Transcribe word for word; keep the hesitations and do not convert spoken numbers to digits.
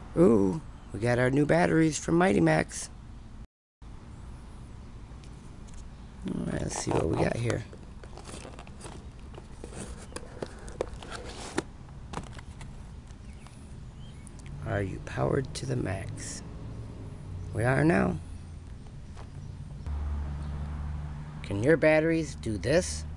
Ooh, we got our new batteries from Mighty Max. Alright, let's see what we got here. Are you powered to the max? We are now. Can your batteries do this?